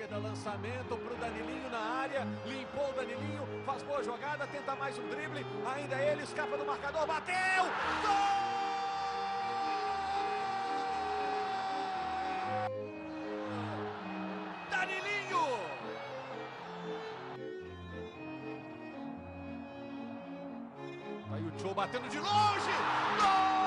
esquerda, lançamento para o Danilinho na área, limpou o Danilinho, faz boa jogada, tenta mais um drible, ainda ele, escapa do marcador, bateu! Gol! Danilinho! Aí o Tchô batendo de longe! Gol!